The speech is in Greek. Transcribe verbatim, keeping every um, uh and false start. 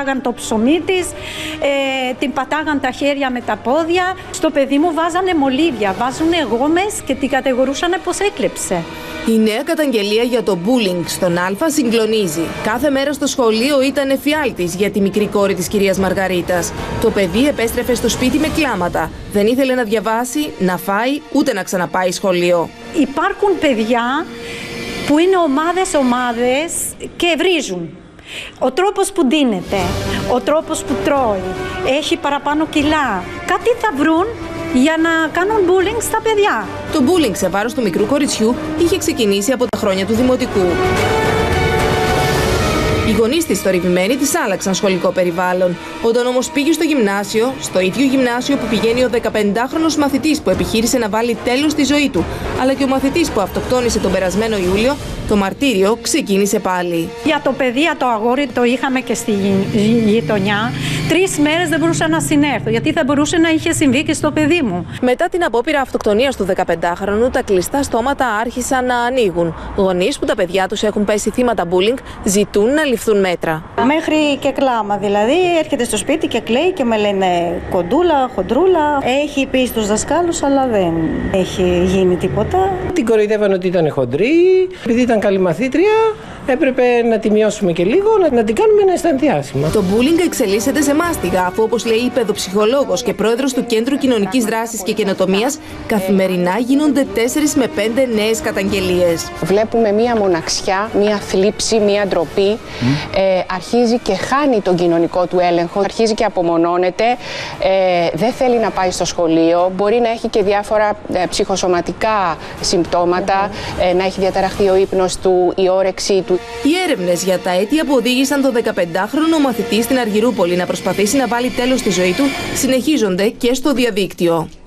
φάγαν το ψωμί της, ε, την πατάγαν τα χέρια με τα πόδια. Στο παιδί μου βάζανε μολύβια, βάζουνε γόμες και την κατηγορούσαν πως έκλεψε. Η νέα καταγγελία για το bullying στον Α συγκλονίζει. Κάθε μέρα στο σχολείο ήταν εφιάλτης για τη μικρή κόρη της κυρίας Μαργαρίτας. Το παιδί επέστρεφε στο σπίτι με κλάματα. Δεν ήθελε να διαβάσει, να φάει, ούτε να ξαναπάει σχολείο. Υπάρχουν παιδιά που είναι ομάδες-ομάδες και βρίζουν. Ο τρόπος που ντύνεται, ο τρόπος που τρώει, έχει παραπάνω κιλά. Κάτι θα βρουν για να κάνουν bullying στα παιδιά. Το bullying σε βάρος του μικρού κοριτσιού είχε ξεκινήσει από τα χρόνια του δημοτικού. Οι γονείς της θορυβημένοι της άλλαξαν σχολικό περιβάλλον. Όταν όμως πήγε στο γυμνάσιο, στο ίδιο γυμνάσιο που πηγαίνει ο δεκαπεντάχρονος μαθητής που επιχείρησε να βάλει τέλος στη ζωή του, αλλά και ο μαθητής που αυτοκτόνησε τον περασμένο Ιούλιο, το μαρτύριο ξεκίνησε πάλι. Για το παιδί, για το αγόρι, το είχαμε και στη γειτονιά. Τρεις μέρες δεν μπορούσα να συνέρθω, γιατί θα μπορούσε να είχε συμβεί και στο παιδί μου. Μετά την απόπειρα αυτοκτονίας του δεκαπεντάχρονου, τα κλειστά στόματα άρχισαν να ανοίγουν. Γονείς που τα παιδιά τους έχουν πέσει θύματα bullying ζητούν να ληφθούν μέτρα. Μέχρι και κλάμα δηλαδή. Έρχεται στο σπίτι και κλαίει και με λένε κοντούλα, χοντρούλα. Έχει πει στους δασκάλους, αλλά δεν έχει γίνει τίποτα. Την κοροϊδεύαν ότι ήταν χοντρή, επειδή ήταν καλή μαθήτρια. Έπρεπε να τη μειώσουμε και λίγο, να, να την κάνουμε να αισθανθεί άσχημα. Το bullying εξελίσσεται σε μάστιγα, αφού, όπως λέει η παιδοψυχολόγος και πρόεδρος του Κέντρου Κοινωνικής Δράσης και Καινοτομίας, καθημερινά γίνονται τέσσερις με πέντε νέες καταγγελίες. Βλέπουμε μία μοναξιά, μία θλίψη, μία ντροπή. Mm. Ε, αρχίζει και χάνει τον κοινωνικό του έλεγχο, αρχίζει και απομονώνεται, ε, δεν θέλει να πάει στο σχολείο, μπορεί να έχει και διάφορα ε, ψυχοσωματικά συμπτώματα, ε, να έχει διαταραχθεί ο ύπνος του, η όρεξή του. Οι έρευνες για τα αίτια που οδήγησαν τον δεκαπεντάχρονο μαθητή στην Αργυρούπολη να προσπαθήσει να βάλει τέλος στη ζωή του συνεχίζονται και στο διαδίκτυο.